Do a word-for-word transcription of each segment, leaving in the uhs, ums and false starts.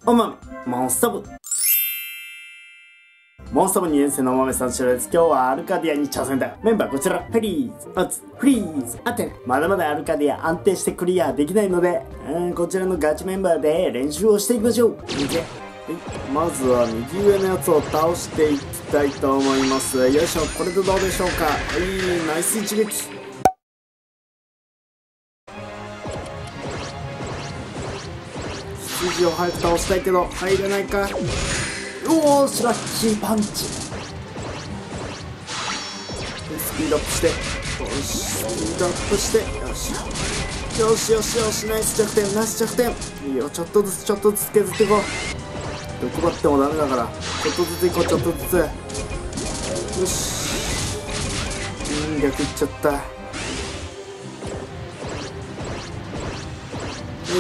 おまみ、モンスト部。モンスト部にねん生のおまめさんちらです。今日はアルカディアに挑戦だ。メンバーこちら。フリーズ、オツ、フリーズ、アテネ。まだまだアルカディア安定してクリアできないので、うん、こちらのガチメンバーで練習をしていきましょう。まずは右上のやつを倒していきたいと思います。よいしょ、これでどうでしょうか。はい、ナイス一撃。羊を早く倒したいけど入れないか。おおし、ラッキーパンチ。スピードアップして、よし、スピードアップして、よしよしよしよし、ナイス弱点、ナイス弱点。いいよ、ちょっとずつちょっとずつ削っていこう。欲張ってもダメだから、ちょっとずついこう、ちょっとずつ。よし、うん、逆いっちゃった。はい、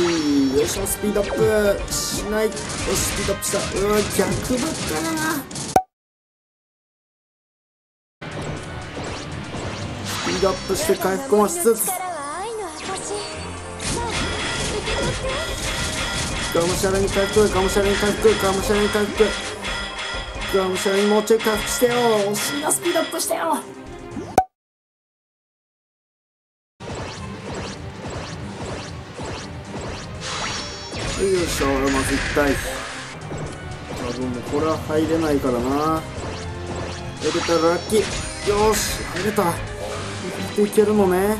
よいしょ、スピードアップしない。よし、スピードアップした。うわ、逆ばっかだな。スピードアップして回復もしつつ、がむしゃらに回復、がむしゃらに回復、がむしゃらに回復、がむしゃらにもうちょい回復してよ。惜しいな、スピードアップしてよ。よいしょ、まずいったい。多分もうこれは入れないからな。入れたらラッキー。よーし、入れた。入れていけるのね。よ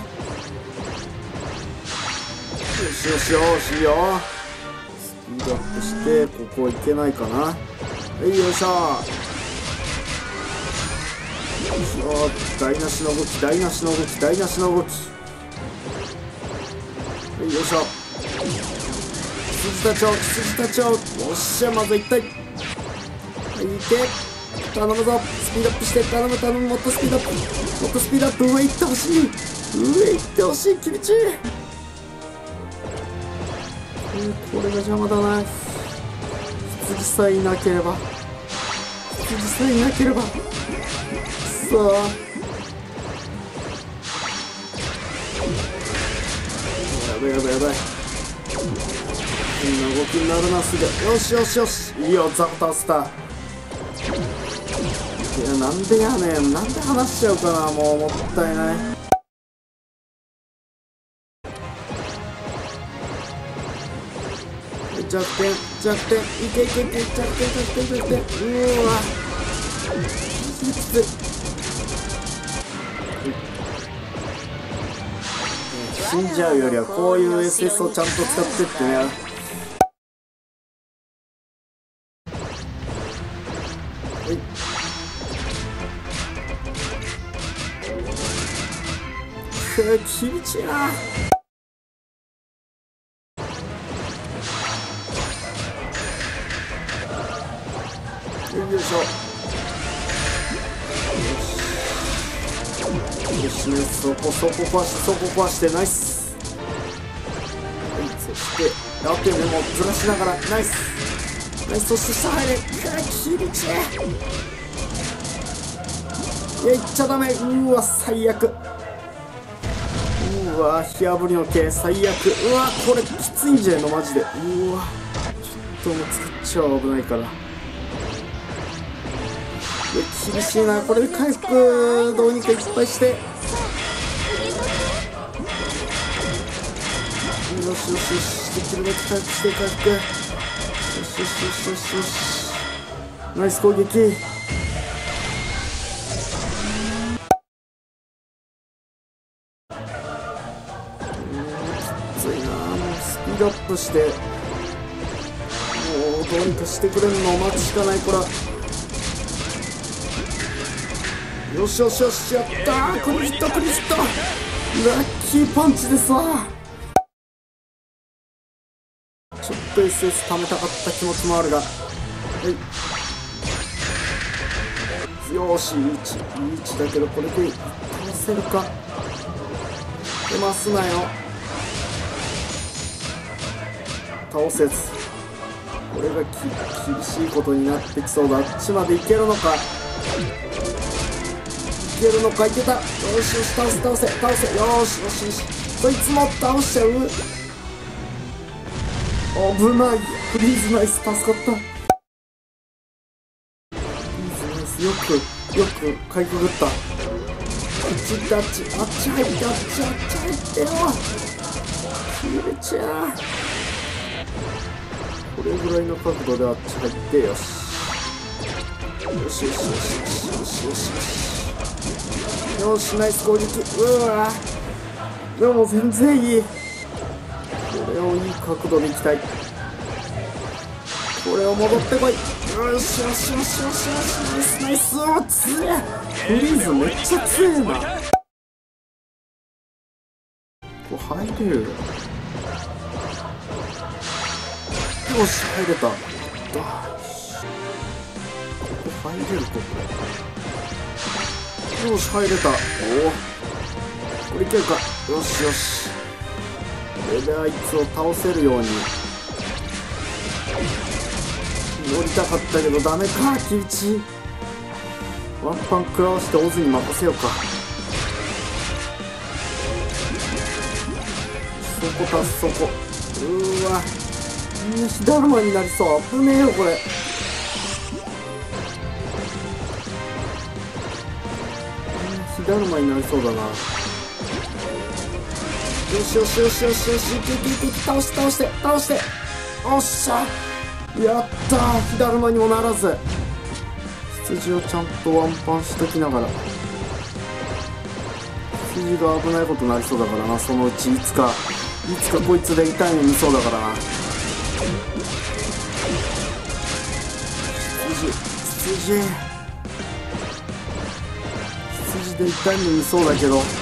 しよしよし、いいよ。スピードアップして、ここいけないかな。はい、よいしょ。よいしょ、台無しの動き、台無しの動き、台無しの動き。はい、よいしょ。羊たちを、羊たちを、よっしゃ、まずいったい。はい、いけ。頼むぞ。スピードアップして、頼む、頼む、もっとスピードアップ。もっとスピードアップ、上行ってほしい。上行ってほしい、厳しい。うん、これが邪魔だな。羊さえいなければ。羊さえいなければ。さあ。やばいやばいやばい。こんな動きになるな、すぐ。よしよしよし、いいよ、ザコ倒した。いや、なんでやねん、なんで離しちゃうかな。もうもったいない。弱点弱点、いけいけいけ、弱点弱点弱点。うわきつい。死んじゃうよりはこういう エスエス をちゃんと使ってってね。厳しいな。よいしょ。よしよし、そこそこ壊して、そこ壊して、ナイス。はい、そしてラテンでもずらしながら、ナイスナイス。そして下入れ、厳しい。いや、いっちゃダメ。うわ、最悪。うわ、火あぶりの毛、最悪。うわ、これきついんじゃないの、マジで。うわ、ちょっともう作っちゃ危ないから。いや、厳しいな。これで回復どうにかいっぱいして。よしよしよし、できるだけ回復して回復。よしよしよしよしよし、ナイス攻撃。スピードアップして、もうどうにかしてくれるのを待つしかない。これよしよしよし、やったー。クリヒットクリヒット、ラッキーパンチでさ。ちょっと エスエス 貯めたかった気持ちもあるが、はい、よし、いい位置いい位置だけど、これで倒せるか。出ますなよ。倒せず、これがき厳しいことになってきそうだ。あっちまで行けるのか、いけるのか。いけた。よしよし、倒せ倒せ倒せ。よしよしよし、そいつも倒しちゃう。危ない。 フリーズナイス、助かった。フリーズナイス、よくよくかいくぐった。あっち行って、あっちあっち入って、あっちあっち入ってよ。切れちゃう。これぐらいの角度であっち入って、よしよしよしよしよしよしよしよし、ナイス攻撃。うわでも全然いい。これをいい角度でいきたい。これを戻ってこい。よしよしよしよしよし、ナイスナイス。うわ強え。フリーズめっちゃ強えな。これ入れる。よし入れた。ここ入れるかこれ。よし入れた。おおこれいけるか。よしよし。これであいつを倒せるように乗りたかったけどダメか。木内ワンパン食らわしてオズに任せようか。そこたすそこ。うーわ火だるまになりそう。危ねえよこれ。火だるまになりそうだな。よしよしよしよしよし、いけいけいけ、倒して倒して倒して。おっしゃやったー。火だるまにもならず。羊をちゃんとワンパンしときながら。羊が危ないことになりそうだからな。そのうちいつかいつかこいつで痛いの見そうだからな。羊羊羊で痛いの見そうだけど。いや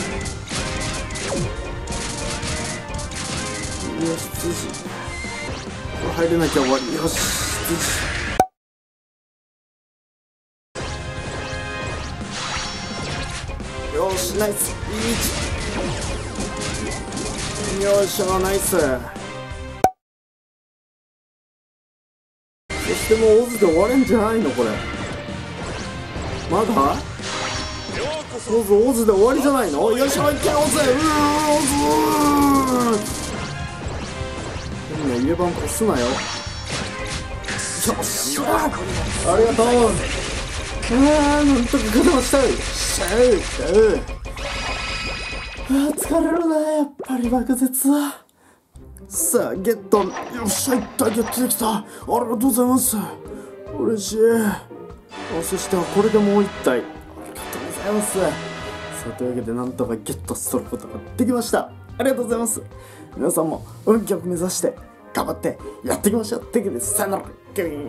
羊これ入れなきゃ終わり。よし羊よしナイスいち。よいしょナイス。そしてもうオズで終われんじゃないのこれ。まだオズオズで終わりじゃないの。よいしょいけオズ。うーオズ変な家番こすなよ。よっしゃありがとう。あーなんとか勝てました。しゃうしゃう。あー疲れるなやっぱり爆絶は。さあゲット。よっしゃいったゲットできた。ありがとうございます。嬉しい。あそしてこれでもう一体ありがとうございます。さあというわけでなんとかゲットすることができました。ありがとうございます。皆さんも運極目指して頑張ってやっていきましょう。というわけでさよなら。